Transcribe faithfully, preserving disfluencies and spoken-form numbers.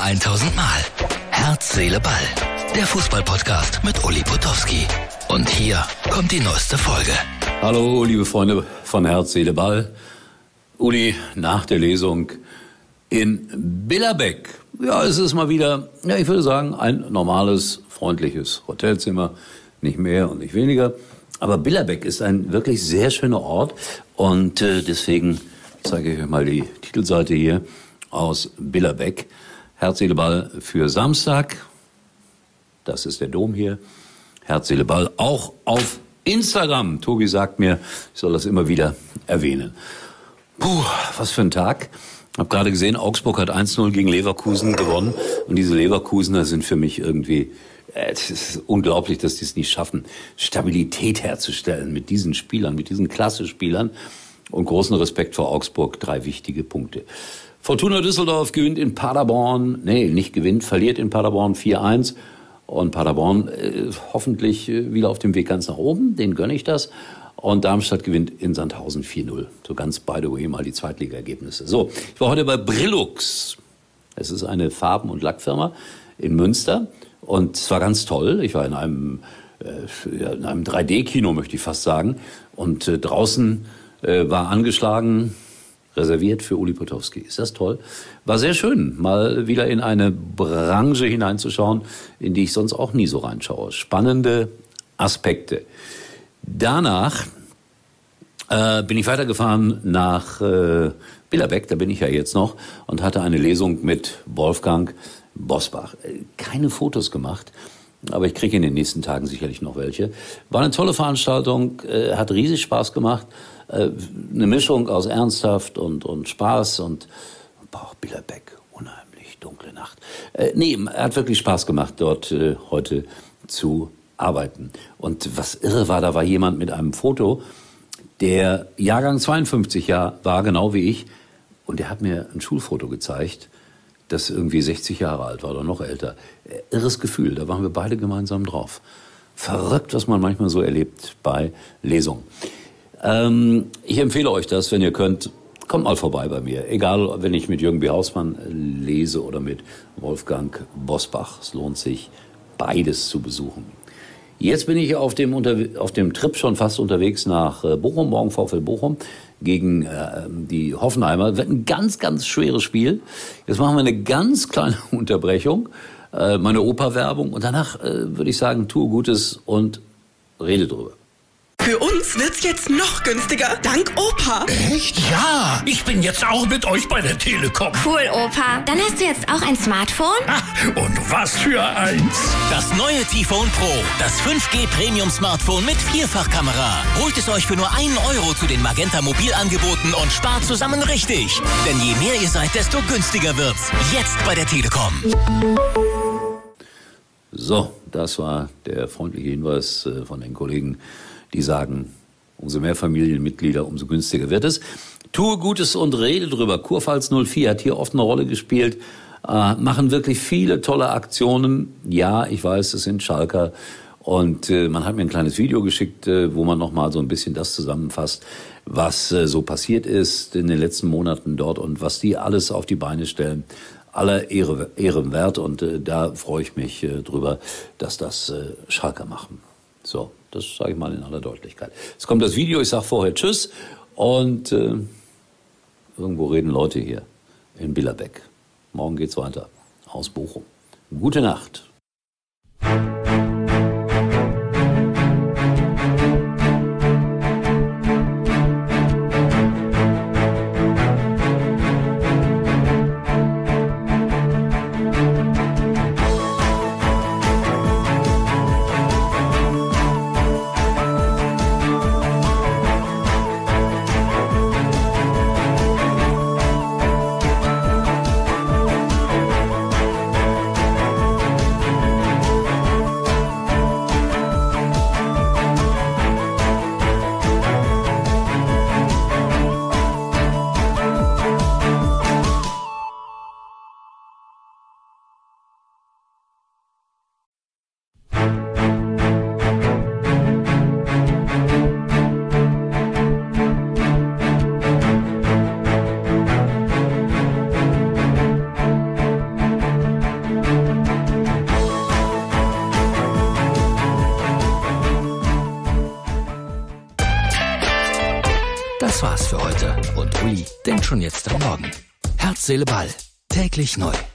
tausend Mal. Herz, Seele, Ball. Der Fußball-Podcast mit Uli Potowski. Und hier kommt die neueste Folge. Hallo, liebe Freunde von Herz, Seele, Ball. Uli, nach der Lesung in Billerbeck. Ja, es ist mal wieder, ja, ich würde sagen, ein normales, freundliches Hotelzimmer. Nicht mehr und nicht weniger. Aber Billerbeck ist ein wirklich sehr schöner Ort. Und äh, deswegen zeige ich euch mal die Titelseite hier aus Billerbeck. Herz, Seele, Ball für Samstag. Das ist der Dom hier. Herz, Seele, Ball auch auf Instagram. Tobi sagt mir, ich soll das immer wieder erwähnen. Puh, was für ein Tag. Ich habe gerade gesehen, Augsburg hat eins null gegen Leverkusen gewonnen. Und diese Leverkusener sind für mich irgendwie, äh, es ist unglaublich, dass die es nicht schaffen, Stabilität herzustellen mit diesen Spielern, mit diesen Klasse-Spielern. Und großen Respekt vor Augsburg, drei wichtige Punkte. Fortuna Düsseldorf gewinnt in Paderborn, nee, nicht gewinnt, verliert in Paderborn vier eins. Und Paderborn äh, hoffentlich äh, wieder auf dem Weg ganz nach oben, denen gönne ich das. Und Darmstadt gewinnt in Sandhausen vier null. So ganz by the way mal die Zweitliga-Ergebnisse. So, ich war heute bei Brillux. Es ist eine Farben- und Lackfirma in Münster. Und es war ganz toll. Ich war in einem, äh, in einem drei D-Kino, möchte ich fast sagen. Und äh, draußen äh, war angeschlagen, reserviert für Uli Potowski. Ist das toll? War sehr schön, mal wieder in eine Branche hineinzuschauen, in die ich sonst auch nie so reinschaue. Spannende Aspekte. Danach äh, bin ich weitergefahren nach äh, Billerbeck, da bin ich ja jetzt noch, und hatte eine Lesung mit Wolfgang Bosbach. Keine Fotos gemacht, aber ich kriege in den nächsten Tagen sicherlich noch welche. War eine tolle Veranstaltung, äh, hat riesig Spaß gemacht. Äh, eine Mischung aus ernsthaft und, und Spaß und boah, Billerbeck, unheimlich dunkle Nacht. Äh, nee, hat wirklich Spaß gemacht, dort äh, heute zu arbeiten. Und was irre war, da war jemand mit einem Foto, der Jahrgang zweiundfünfzig Jahre war, genau wie ich, und der hat mir ein Schulfoto gezeigt, das irgendwie sechzig Jahre alt war oder noch älter. Irres Gefühl, da waren wir beide gemeinsam drauf. Verrückt, was man manchmal so erlebt bei Lesungen. Ähm, ich empfehle euch das, wenn ihr könnt, kommt mal vorbei bei mir. Egal, wenn ich mit Jürgen B. Hausmann lese oder mit Wolfgang Bosbach. Es lohnt sich, beides zu besuchen. Jetzt bin ich auf dem, Unter- auf dem Trip schon fast unterwegs nach Bochum, morgen VfL Bochum gegen äh, die Hoffenheimer. Wird ein ganz, ganz schweres Spiel. Jetzt machen wir eine ganz kleine Unterbrechung, äh, meine Oper-Werbung, und danach äh, würde ich sagen, tue Gutes und rede drüber. Für uns wird's jetzt noch günstiger, dank Opa. Echt? Ja, ich bin jetzt auch mit euch bei der Telekom. Cool, Opa. Dann hast du jetzt auch ein Smartphone? Ach, und was für eins. Das neue T-Phone Pro, das fünf G Premium-Smartphone mit Vierfachkamera. Holt es euch für nur einen Euro zu den Magenta Mobilangeboten und spart zusammen richtig. Denn je mehr ihr seid, desto günstiger wird's. Jetzt bei der Telekom. So, das war der freundliche Hinweis äh, von den Kollegen, die sagen, umso mehr Familienmitglieder, umso günstiger wird es. Tue Gutes und rede drüber. Kurpfalz null vier hat hier oft eine Rolle gespielt, äh, machen wirklich viele tolle Aktionen. Ja, ich weiß, es sind Schalker. Und äh, man hat mir ein kleines Video geschickt, äh, wo man nochmal so ein bisschen das zusammenfasst, was äh, so passiert ist in den letzten Monaten dort und was die alles auf die Beine stellen. Aller Ehre, Ehre wert, und äh, da freue ich mich äh, drüber, dass das äh, Schalker machen. So, das sage ich mal in aller Deutlichkeit. Jetzt kommt das Video, ich sage vorher Tschüss, und äh, irgendwo reden Leute hier in Billerbeck. Morgen geht's weiter aus Bochum. Gute Nacht. Das war's für heute und Uli denkt schon jetzt am Morgen. Herz, Seele, Ball. Täglich neu.